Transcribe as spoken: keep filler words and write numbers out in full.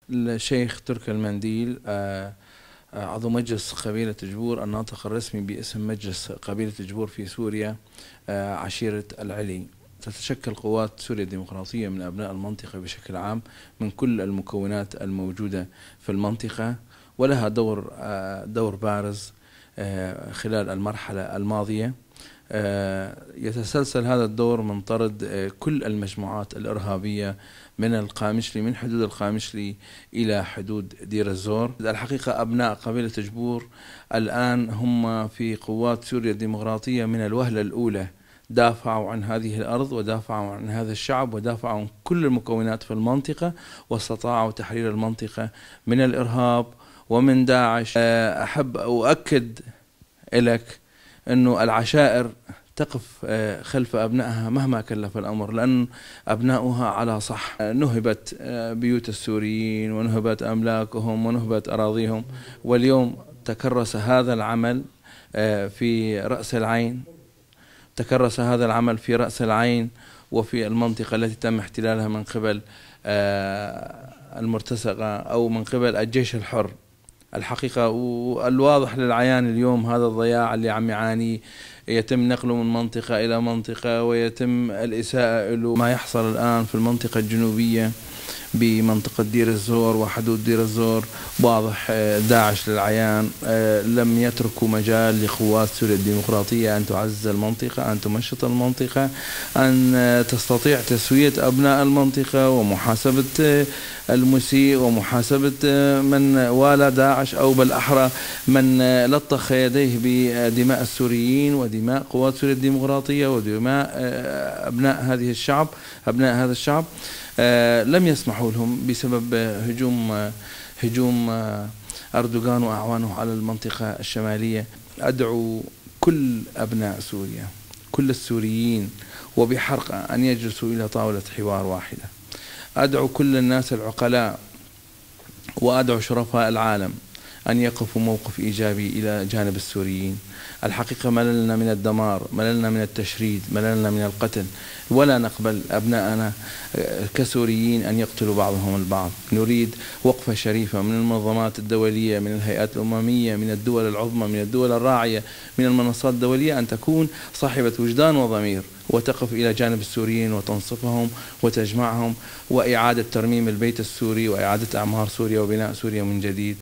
الشيخ تركي المنديل، آه، آه، عضو مجلس قبيلة جبور، الناطق الرسمي باسم مجلس قبيلة جبور في سوريا، آه، عشيرة العلي. تتشكل قوات سوريا الديمقراطية من أبناء المنطقة بشكل عام من كل المكونات الموجودة في المنطقة، ولها دور آه، دور بارز آه، خلال المرحلة الماضية. آه، يتسلسل هذا الدور من طرد آه، كل المجموعات الإرهابية من القامشلي، من حدود القامشلي إلى حدود دير الزور. الحقيقة أبناء قبيلة جبور الآن هم في قوات سوريا الديمقراطية من الوهلة الأولى، دافعوا عن هذه الأرض ودافعوا عن هذا الشعب ودافعوا عن كل المكونات في المنطقة، واستطاعوا تحرير المنطقة من الإرهاب ومن داعش. آه، أحب أؤكد لك أنه العشائر تقف خلف أبنائها مهما كلف الأمر، لأن أبناؤها على صح. نهبت بيوت السوريين ونهبت أملاكهم ونهبت أراضيهم، واليوم تكرس هذا العمل في رأس العين تكرس هذا العمل في رأس العين وفي المنطقة التي تم احتلالها من قبل المرتزقة أو من قبل الجيش الحر. الحقيقة والواضح للعيان اليوم هذا الضياع اللي عم يعانيه، يتم نقله من منطقة إلى منطقة ويتم الإساءة له. ما يحصل الآن في المنطقة الجنوبية بمنطقة دير الزور وحدود دير الزور واضح. داعش للعيان لم يتركوا مجال لقوات سوريا الديمقراطية أن تعزز المنطقة، أن تمشط المنطقة، أن تستطيع تسوية أبناء المنطقة ومحاسبة المسيء ومحاسبة من والى داعش، أو بالأحرى من لطخ يديه بدماء السوريين ودماء قوات سوريا الديمقراطية ودماء أبناء هذه الشعب أبناء هذا الشعب. آه لم يسمحوا لهم بسبب هجوم آه هجوم آه أردوغان وأعوانه على المنطقة الشمالية. أدعو كل أبناء سوريا، كل السوريين وبحرقة، أن يجلسوا إلى طاولة حوار واحدة. أدعو كل الناس العقلاء وأدعو شرفاء العالم أن يقفوا موقف إيجابي إلى جانب السوريين. الحقيقة مللنا من الدمار، مللنا من التشريد، مللنا من القتل، ولا نقبل أبناءنا كسوريين أن يقتلوا بعضهم البعض. نريد وقفة شريفة من المنظمات الدولية، من الهيئات الأممية، من الدول العظمى، من الدول الراعية، من المنصات الدولية، أن تكون صاحبة وجدان وضمير وتقف إلى جانب السوريين وتنصفهم وتجمعهم، وإعادة ترميم البيت السوري وإعادة أعمار سوريا وبناء سوريا من جديد.